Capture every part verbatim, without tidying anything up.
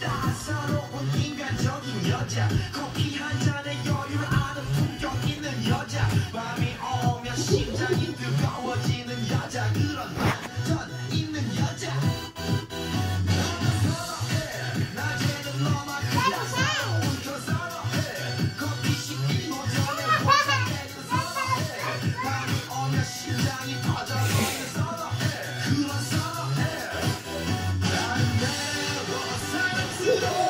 따사로운 인간적인 여자 커피 한 잔에 여유를 아는 품격 있는 여자 밤이 오면 심장이 뜨거워지는 여자 그런 반전 있는 여자 낮에는 너만큼 사랑은 더 사랑해 커피 식기도 전에 화장해도 사랑해 밤이 오면 심장이 터져버리는 사랑해 그런 사랑해 나는 내워 사랑스러워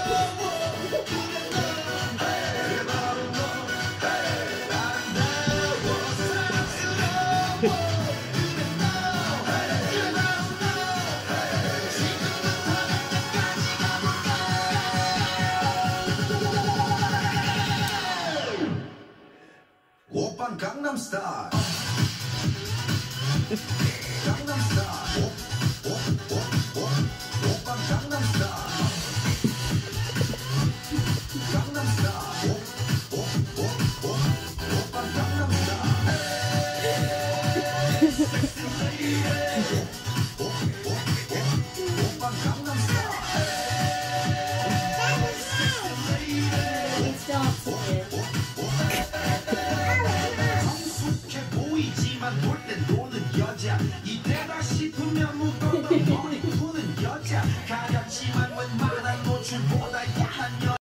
오빤 강남 스타일 강남 스타일 오오오오 오빤 강남 스타일 강남 스타일 오오오오 오빤 강남 스타일 오빤 강남 스타일 It's dancing. 보이지만 놀 땐 노는 여자 이때다 싶으면 묶어